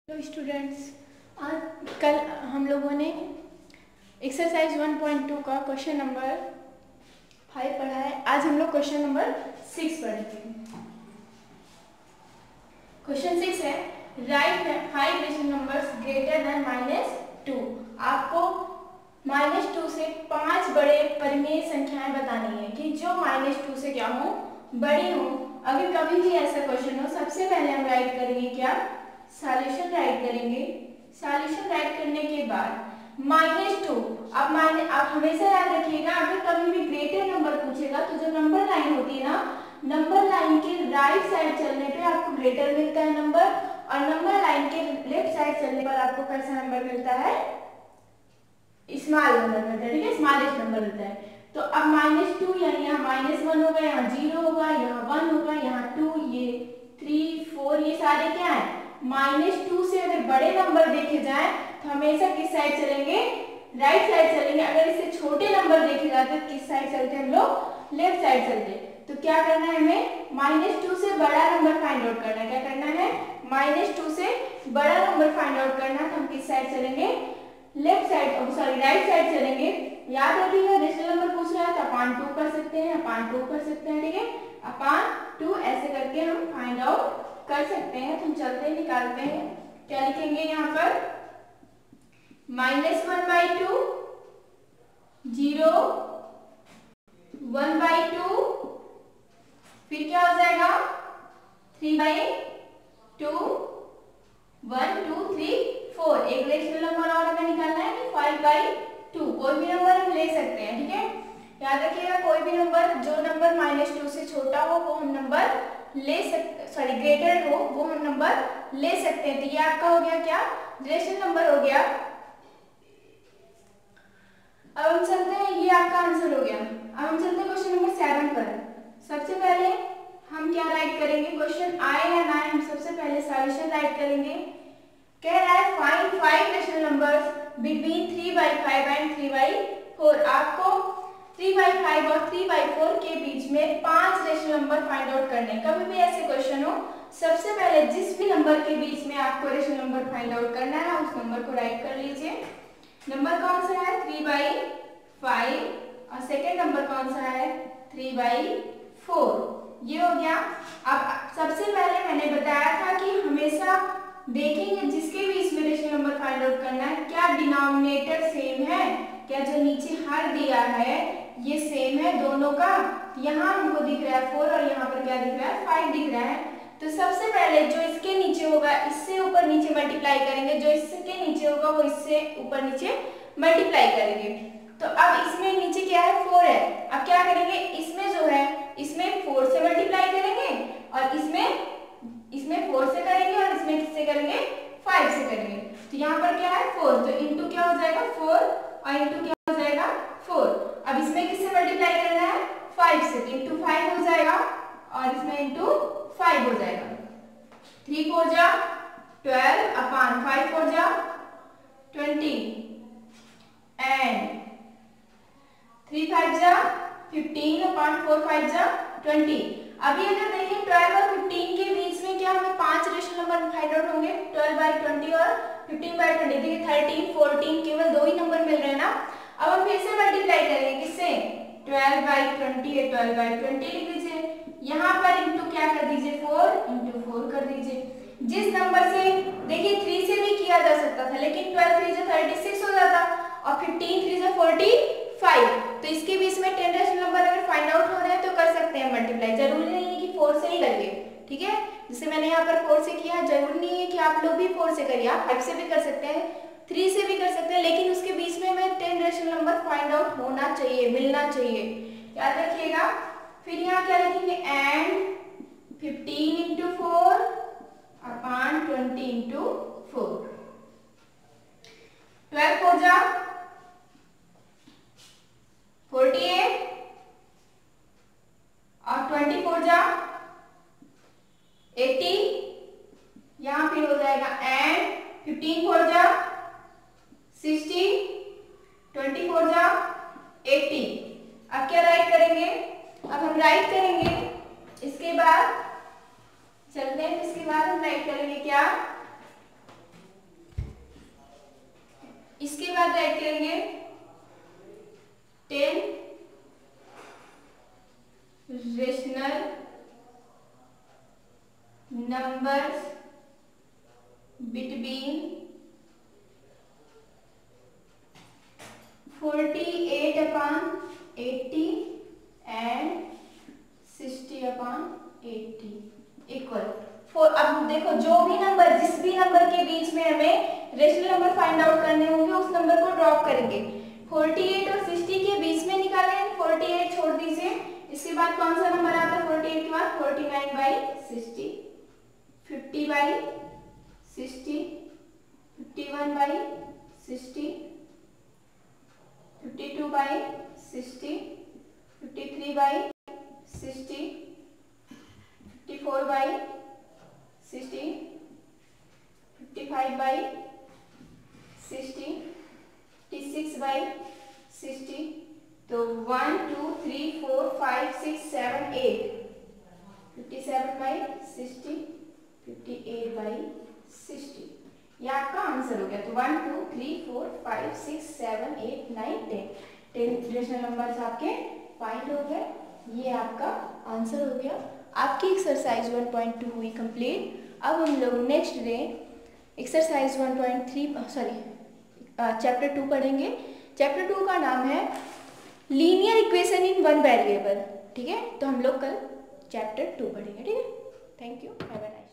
Hello students, आज कल हम लोगों ने एक्सरसाइज 1.2 का क्वेश्चन नंबर 5 पढ़ा है। आज हम लोग क्वेश्चन नंबर 6 पढ़ेंगे। क्वेश्चन 6 है, write 5 rational numbers greater than -2। आपको -2 से 5 बड़े परिमेय संख्याएं बतानी है कि जो -2 से क्या हो, बड़ी हो। अगर कभी भी ऐसा क्वेश्चन हो, सबसे पहले हम राइट करेंगे क्या, सॉल्यूशन राइट करेंगे। सॉल्यूशन राइट करने के बाद -2, आप हमेशा याद रखिएगा, अगर कभी भी ग्रेटर नंबर पूछेगा तो जो नंबर लाइन होती है ना, नंबर लाइन के राइट साइड चलने पे आपको ग्रेटर मिलता है नंबर, और नंबर लाइन के लेफ्ट साइड चलने पर आपको कैसा नंबर मिलता है, स्मॉल नंबर मिलता है। ठीक है, स्मॉलेस्ट नंबर मिलता है। तो अब -2 यानी यहाँ -1 होगा, यहाँ 0 होगा, यहाँ 1 होगा, यहाँ 2, ये 3, 4, ये सारे क्या है, -2 से अगर बड़े नंबर देखे जाए तो हमेशा किस साइड चलेंगे, राइट साइड चलेंगे। अगर इससे छोटे नंबर देखे जाते तो किस साइड चलते हम लोग, लेफ्ट साइड चलते। तो क्या करना है हमें, -2 से बड़ा नंबर फाइंड आउट करना है। क्या करना है, -2 से बड़ा नंबर फाइंड आउट करना है। तो हम किस साइड चलेंगे, left side, sorry right side चलेंगे। याद रखिएगा, रेशनल नंबर पूछ रहा है तो अपान 2 कर सकते हैं, अपान 2 कर सकते हैं। ठीक है, अपान 2 ऐसे करके हम फाइंड आउट कर सकते हैं। तो हम चलते निकालते हैं, क्या लिखेंगे यहाँ पर, -1/2, 0, 1/2, फिर क्या हो जाएगा 3/2, 1, 2, 3, 4। एक रेशनल नंबर और हमें निकालना है कि 5/2। कोई भी नंबर हम ले सकते हैं। ठीक है, याद रखिएगा, कोई भी नंबर, जो नंबर -2 से छोटा हो वो हम नंबर ले सकते, सॉरी ग्रेटर हो वो हम नंबर ले सकते हैं। तो ये आपका हो गया क्या, रेशनल नंबर हो गया। अब हम चलते हैं, ये आपका आंसर हो गया। अब हम चलते हैं क्वेश्चन नंबर 7 पर। सबसे पहले हम क्या राइट करेंगे, क्वेश्चन आए या ना आए, हम सबसे पहले सॉल्यूशन राइट करेंगे। कह रहा है find 5 rational numbers between 3/5 and 3/4। आपको 3/5 और 3/4 के बीच में 5 रेशनल नंबर फाइंड आउट करने। कभी भी ऐसे क्वेश्चन हो, सबसे पहले जिस भी नंबर के बीच में आपको रेशनल नंबर फाइंड आउट करना है, उस नंबर को राइट कर लीजिए। नंबर कौन सा है, 3/5, और सेकेंड नंबर कौन सा है, 3/4। ये हो गया। अब सबसे पहले मैंने बताया था कि हमेशा देखेंगे जिसके बीच में रेशनल नंबर फाइंड आउट करना है, क्या डिनोमिनेटर सेम है, क्या जो नीचे हर दिया है ये सेम है दोनों का। यहाँ हमको दिख रहा है 4 और यहाँ पर क्या दिख रहा है, 5 दिख रहा है। तो सबसे पहले जो इसके नीचे होगा इससे ऊपर नीचे मल्टीप्लाई करेंगे, जो इसके नीचे होगा वो इससे ऊपर नीचे मल्टीप्लाई करेंगे। तो अब इसमें नीचे क्या है, 4 है। अब क्या करेंगे, इसमें जो है इसमें 4 से मल्टीप्लाई करेंगे, और इसमें 4 से करेंगे, और इसमें किससे करेंगे, 5 से करेंगे। तो यहाँ पर क्या है 4, तो इंटू क्या हो जाएगा 4, और इंटू क्या हो जाएगा 4। अब इसमें किससे मल्टीप्लाई करना है, 5 से, तो इंटू 5 हो जाएगा, और इसमें इंटू 5 हो जाएगा। 3 4 जा 12 अपान 5 4 जा 20 एंड 3 5 जा 15 अपान 4 5 जा 20। अभी अगर देखें 12 और 15 के बीच में क्या हमें 5 रेशनल नंबर फाइंड आउट होंगे, 12/20 और 15/20। देखिए 13 14 केवल 2 ही नंबर मिल रहे हैं ना। अब हम फिर से मल्टीप्लाई करेंगे, किससे, 12/20 है, 12/20 लिख दीजिए। यहाँ पर इंटू क्या कर दीजिए, 4 इंटू 4 कर दीजिए। जिस नंबर से, देखिए 3 से भी किया जा सकता था, लेकिन 12 3 से 36 हो जाता, और 15 3 से 45। तो इसके बीच में 10 रेशनल नंबर अगर फाइंड आउट हो रहे हैं तो कर सकते हैं मल्टीप्लाई। जरूरी नहीं है कि 4 से ही करिए। ठीक है, जैसे मैंने यहाँ पर 4 से किया, जरूरी नहीं है कि आप लोग भी 4 से करिए, आप 5 से भी कर सकते हैं, 3 से भी कर सकते हैं, लेकिन उसके बीच में हमें 10 रेशनल नंबर फाइंड आउट होना चाहिए, मिलना चाहिए, याद रखिएगा। फिर यहाँ क्या लिखेंगे, एंड 15 इंटू 4 अपान 20 इंटू 4। 12 4 जा 48 और 24 जा 80। यहाँ फिर हो जाएगा एंड 15 4 जा 60, 24 जा 80। अब क्या राइट करेंगे, अब हम राइट करेंगे, इसके बाद चलते हैं, इसके बाद हम राइट करेंगे क्या, इसके बाद राइट करेंगे 10 rational numbers between 48/80 and 60/80 equal 4। अब देखो जो भी नंबर, जिस भी नंबर के बीच में हमें रेशनल नंबर फाइंड आउट करने होंगे उस नंबर को ड्रॉप करेंगे। 48 और 60 के बीच में निकालें, 48 छोड़ दीजिए। इसके बाद कौन सा नंबर आता है 48 के बाद? 49/60, 50/60, 51/60, 52/60, 53/60, 54/60, 55/60, 56/60। तो 1 2 3 4 5 6 7 8, 57/60, 58/60। ये आपका आंसर हो गया। तो 1 2 3 4 5 6 7 8 9 10 रेशनल नंबर्स आपके फाइंड हो गए। ये आपका आंसर हो गया। आपकी एक्सरसाइज 1.2 हुई कंप्लीट। अब हम लोग नेक्स्ट डे एक्सरसाइज 1.3 चैप्टर 2 पढ़ेंगे। चैप्टर 2 का नाम है linear equation in one variable. ठीक है, तो हम लोग कल चैप्टर 2 पढ़ेंगे। ठीक है, thank you, have a nice day.